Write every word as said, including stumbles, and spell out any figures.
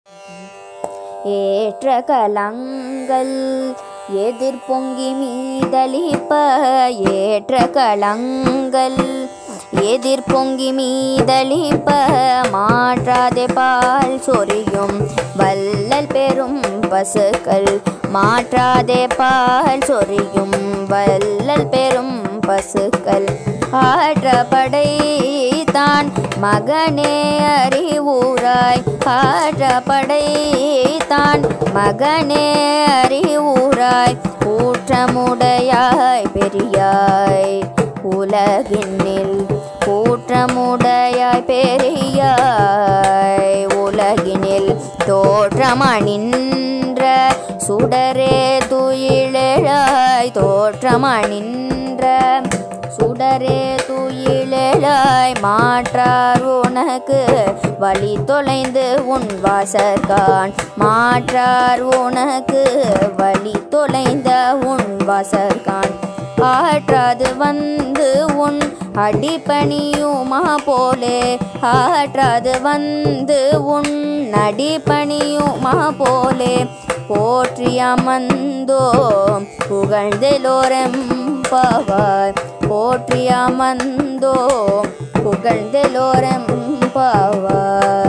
ஏற்ற கலங்கள் எதிர் பொங்கி மீதளிப்ப ஏற்ற கலங்கள் எதிர் பொங்கி மீதளிப்ப மாற்றாதே பால் சொரியும் வள்ளல் பெரும் பசுக்கள் மாற்றாதே பால் சொரியும் வள்ளல் பெரும் பசுக்கள் ஆற்றப்படை தான் மகனே அறிவுராய் ஆற்றப்படை தான் மகனே அறிவுராய் ஊற்றமுடையாய் பெரியாய் உலகினில் ஊற்றமுடையாய் பெரியாய் உலகினில் தோற்றமணின்ற சுடரே துயிலெழாய் தோற்றமணின்ற சுடரே துயிலெழாய் மாற்றார் உனக்கு வழி தொலைந்து உன் வாசற்கான் மாற்றார் உனக்கு வழி தொலைந்த உன் வாசற்கான் ஆற்றாது வந்து உன் அடிபணியுமா போலே ஆற்றாது வந்து உன் அடிபணியுமா போலே போற்றி அமர்ந்தோ புகழ்ந்தெல்லோரெம்பாவாய் போற்றி அமர்ந்தோ புகழ்ந்தெல்லோரெம்பாவாய்.